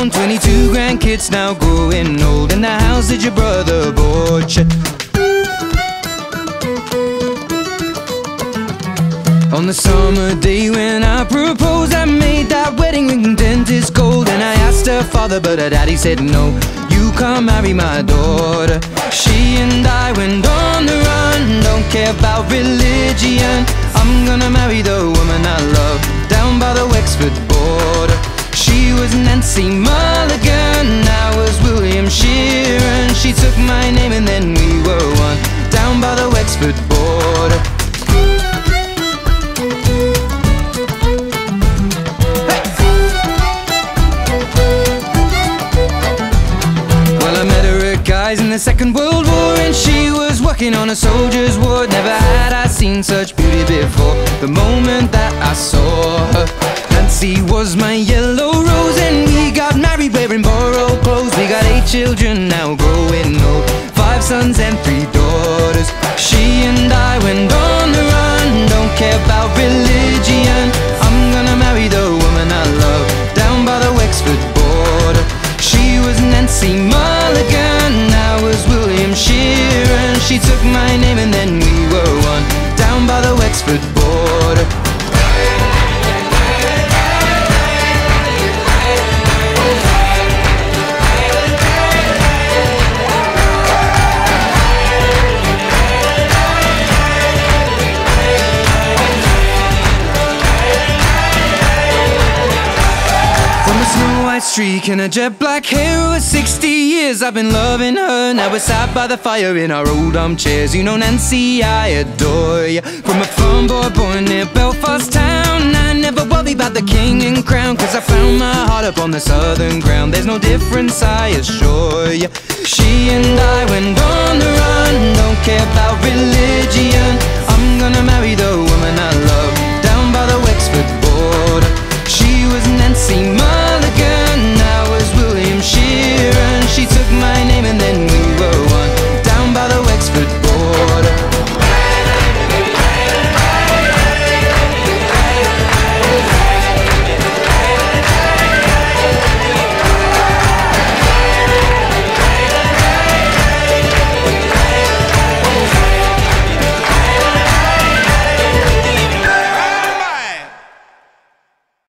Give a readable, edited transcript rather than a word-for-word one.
town, 22 grandkids now growing old. In the house that your brother bought you. On the summer day when I proposed, I made that wedding ring dentist gold. And I asked her father, but her daddy said no, you can't marry my daughter. She and I went on the run, don't care about religion. I'm gonna marry the woman I love, down by the Wexford border. She was Nancy Mulligan, I was William Sheeran. She took my name and then we were one, down by the Wexford border. In the Second World War, and she was working on a soldier's ward. Never had I seen such beauty before, the moment that I saw her. Nancy was my yellow rose, and we got married wearing borrowed clothes. We got 8 children now growing old, 5 sons and 3 daughters. She and I went on the run, don't care about religion. I'm gonna marry the woman I love, down by the Wexford border. She was Nancy Mulligan, I was William Sheeran. She took my name and then we were one, down by the Wexford border. Streak and a jet black hair, over 60 years I've been loving her. Now we're sat by the fire in our old armchairs. You know Nancy, I adore you. From a farm boy born near Belfast town, I never worry about the king and crown, cause I found my heart up on the southern ground. There's no difference, I assure you. She and I went on the run, don't care about religion. I'm gonna marry the